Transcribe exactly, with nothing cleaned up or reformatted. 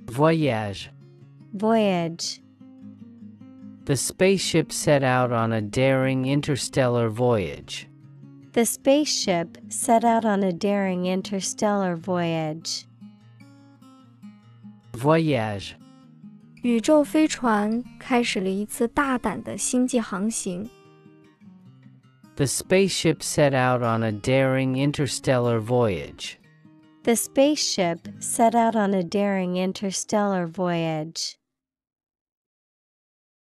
voyage. voyage. The spaceship set out on a daring interstellar voyage. The spaceship set out on a daring interstellar voyage. voyage. 宇宙飞船开始了一次大胆的星际航行。 The spaceship set out on a daring interstellar voyage. The spaceship set out on a daring interstellar voyage.